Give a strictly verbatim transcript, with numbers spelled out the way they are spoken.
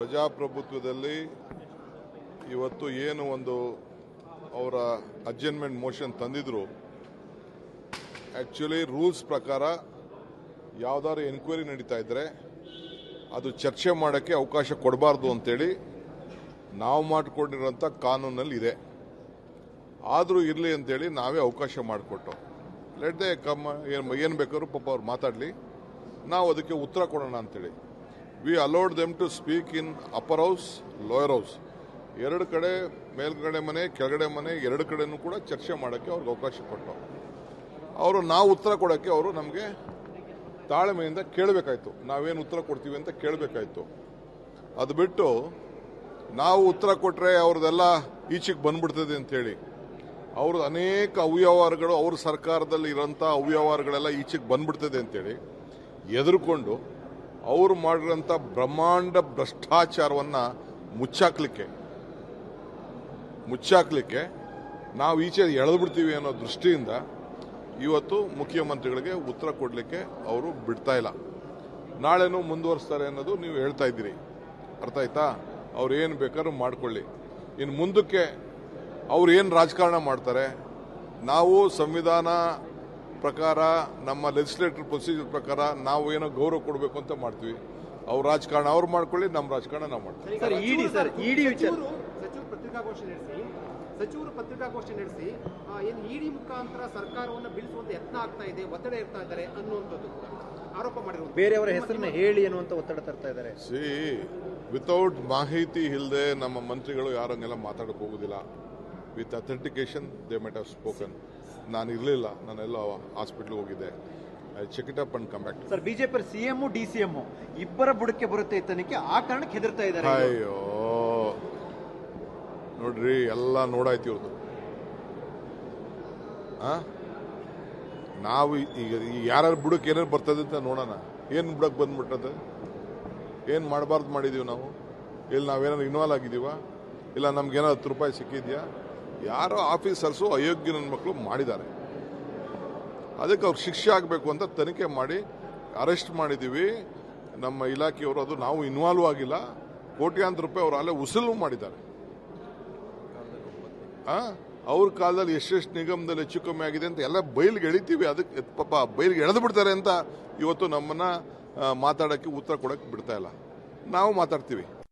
ಪ್ರಜಾಪ್ರಭುತ್ವದಲ್ಲಿ ಇವತ್ತು ಏನು ಒಂದು ಅವರ ಅಡ್ಜರ್ನ್ಮೆಂಟ್ ಮೋಷನ್ ತಂದಿದ್ರು, ಆಕ್ಚುಲಿ ರೂಲ್ಸ್ ಪ್ರಕಾರ ಯಾವ್ದಾದ್ರು ಎನ್ಕ್ವೈರಿ ನಡೀತಾ ಇದ್ರೆ ಅದು ಚರ್ಚೆ ಮಾಡೋಕ್ಕೆ ಅವಕಾಶ ಕೊಡಬಾರ್ದು ಅಂತೇಳಿ ನಾವು ಮಾಡಿಕೊಂಡಿರೋಂಥ ಕಾನೂನಲ್ಲಿ ಇದೆ. ಆದರೂ ಇರಲಿ ಅಂತೇಳಿ ನಾವೇ ಅವಕಾಶ ಮಾಡಿಕೊಟ್ಟು ಲೆಟ್ ದೇ ಕಮ್, ಏನು ಬೇಕಾದ್ರೂ ಪಾಪ ಅವ್ರು ಮಾತಾಡಲಿ, ನಾವು ಅದಕ್ಕೆ ಉತ್ತರ ಕೊಡೋಣ ಅಂತೇಳಿ we allowed them to speak in upper house, lower house, ಎರಡು ಕಡೆ, ಮೇಲ್ಗಡೆ ಮನೆ ಕೆಳಗಡೆ ಮನೆ ಎರಡು ಕಡೆನೂ ಕೂಡ ಚರ್ಚೆ ಮಾಡೋಕ್ಕೆ ಅವ್ರಿಗೆ ಅವಕಾಶ ಕೊಟ್ಟು ಅವರು ನಾವು ಉತ್ತರ ಕೊಡೋಕ್ಕೆ ಅವರು ನಮಗೆ ತಾಳ್ಮೆಯಿಂದ ಕೇಳಬೇಕಾಯ್ತು, ನಾವೇನು ಉತ್ತರ ಕೊಡ್ತೀವಿ ಅಂತ ಕೇಳಬೇಕಾಯ್ತು. ಅದು ಬಿಟ್ಟು ನಾವು ಉತ್ತರ ಕೊಟ್ಟರೆ ಅವ್ರದ್ದೆಲ್ಲ ಈಚೆಗೆ ಬಂದ್ಬಿಡ್ತದೆ ಅಂತೇಳಿ ಅವ್ರದ್ದು ಅನೇಕ ಅವ್ಯವಹಾರಗಳು, ಅವ್ರ ಸರ್ಕಾರದಲ್ಲಿ ಇರೋಂಥ ಅವ್ಯವಹಾರಗಳೆಲ್ಲ ಈಚೆಗೆ ಬಂದ್ಬಿಡ್ತದೆ ಅಂತೇಳಿ ಎದುರುಕೊಂಡು ಅವರು ಮಾಡಿರೋಂಥ ಬ್ರಹ್ಮಾಂಡ ಭ್ರಷ್ಟಾಚಾರವನ್ನು ಮುಚ್ಚಾಕ್ಲಿಕ್ಕೆ ಮುಚ್ಚಾಕ್ಲಿಕ್ಕೆ ನಾವು ಈಚೆ ಎಳೆದು ಬಿಡ್ತೀವಿ ಅನ್ನೋ ದೃಷ್ಟಿಯಿಂದ ಇವತ್ತು ಮುಖ್ಯಮಂತ್ರಿಗಳಿಗೆ ಉತ್ತರ ಕೊಡಲಿಕ್ಕೆ ಅವರು ಬಿಡ್ತಾ ಇಲ್ಲ. ನಾಳೆನೂ ಮುಂದುವರಿಸ್ತಾರೆ ಅನ್ನೋದು ನೀವು ಹೇಳ್ತಾ ಇದ್ದೀರಿ, ಅರ್ಥ ಆಯ್ತಾ? ಅವ್ರು ಏನು ಬೇಕಾದ್ರೂ ಮಾಡ್ಕೊಳ್ಳಿ. ಇನ್ನು ಮುಂದಕ್ಕೆ ಅವ್ರು ಏನು ರಾಜಕಾರಣ ಮಾಡ್ತಾರೆ, ನಾವು ಸಂವಿಧಾನ ಪ್ರಕಾರ ನಮ್ಮ ಲೆಜಿಸ್ಲೇಟರ್ ಪ್ರೊಸೀಜರ್ ಪ್ರಕಾರ ನಾವು ಏನೋ ಗೌರವ ಕೊಡಬೇಕು ಅಂತ ಮಾಡ್ತೀವಿ. ಅವ್ರ ರಾಜಕಾರಣ ಅವ್ರು ಮಾಡ್ಕೊಳ್ಳಿ, ನಮ್ಮ ರಾಜಕಾರಣ ನಾವು ಮಾಡ್ತೀವಿ. ಸಚಿವರು ಪತ್ರಿಕಾಗೋಷ್ಠಿ ನಡೆಸಿ ಸಚಿವರು ಪತ್ರಿಕಾಗೋಷ್ಠಿ ನಡೆಸಿ ಏನು ಇಡಿ ಮುಖಾಂತರ ಸರ್ಕಾರವನ್ನು ಬೀಳಿಸುವಂತ ಯತ್ನ ಆಗ್ತಾ ಇದೆ, ಒತ್ತಡ ಇರ್ತಾ ಇದ್ದಾರೆ ಅನ್ನುವಂಥದ್ದು ಆರೋಪ ಮಾಡಿರುವುದು, ಬೇರೆಯವರ ಹೆಸರನ್ನ ಹೇಳಿ ಅನ್ನುವಂತ ಒತ್ತಡ ತರ್ತಾ ಇದ್ದಾರೆ. ಸಿ ವಿತೌಟ್ ಮಾಹಿತಿ ಇಲ್ಲದೆ ನಮ್ಮ ಮಂತ್ರಿಗಳು ಯಾರಂಗೆಲ್ಲ ಮಾತಾಡಕ್ಕೆ ಹೋಗುದಿಲ್ಲ. With authentication they met have spoken. ನಾನು ಇರಲಿಲ್ಲ, ನಾನೆಲ್ಲ ಹಾಸ್ಪಿಟ್ಲ್ಗೆ ಹೋಗಿದ್ದೆ. I check it up and come back. Sir, BJP CM DCM ಇಬ್ಬರ ಬುಡಕ್ಕೆ ಬರುತ್ತೆ ತನಿಖೆ, ಆ ಕಾರಣಕ್ಕೆ ಹೆದರ್ತಾ ಇದ್ದಾರೆ. ಅಯ್ಯೋ ನೋಡ್ರಿ, ಎಲ್ಲ ನೋಡಾಯ್ತು ಇವ್ರದ್ದು. ನಾವು ಈಗ ಯಾರ್ಯಾರು ಬುಡಕ್ಕೆ ಏನೇನು ಬರ್ತದೆ ಅಂತ ನೋಡೋಣ. ಏನು ಬುಡಕ್ಕೆ ಬಂದ್ಬಿಟ್ಟದೆ, ಏನು ಮಾಡಬಾರ್ದು ಮಾಡಿದೀವಿ ನಾವು? ಇಲ್ಲಿ ನಾವೇನಾದ್ರು ಇನ್ವಾಲ್ವ್ ಆಗಿದ್ದೀವ? ಇಲ್ಲ ನಮ್ಗೇನೋ ಹತ್ತು ರೂಪಾಯಿ ಸಿಕ್ಕಿದ್ಯಾ? ಯಾರೋ ಆಫೀಸರ್ಸು ಅಯೋಗ್ಯ ನನ್ನ ಮಕ್ಕಳು ಮಾಡಿದ್ದಾರೆ, ಅದಕ್ಕೆ ಅವ್ರಿಗೆ ಶಿಕ್ಷೆ ಆಗಬೇಕು ಅಂತ ತನಿಖೆ ಮಾಡಿ ಅರೆಸ್ಟ್ ಮಾಡಿದ್ದೀವಿ. ನಮ್ಮ ಇಲಾಖೆಯವರು ಅದು ನಾವು ಇನ್ವಾಲ್ವ್ ಆಗಿಲ್ಲ. ಕೋಟ್ಯಾಂತರ ರೂಪಾಯಿ ಅವರು ಅಲ್ಲೇ ಉಸುಲು ಮಾಡಿದ್ದಾರೆ. ಅವ್ರ ಕಾಲದಲ್ಲಿ ಎಷ್ಟೆಷ್ಟು ನಿಗಮದಲ್ಲಿ ಹೆಚ್ಚು ಕಮ್ಮಿ ಆಗಿದೆ ಅಂತ ಎಲ್ಲ ಬಯಲಿಗೆ ಎಳಿತೀವಿ. ಅದಕ್ಕೆ ಪಾಪ ಬಯಲಿಗೆ ಎಳೆದು ಬಿಡ್ತಾರೆ ಅಂತ ಇವತ್ತು ನಮ್ಮನ್ನ ಮಾತಾಡೋಕ್ಕೆ, ಉತ್ತರ ಕೊಡೋಕ್ಕೆ ಬಿಡ್ತಾ ಇಲ್ಲ. ನಾವು ಮಾತಾಡ್ತೀವಿ.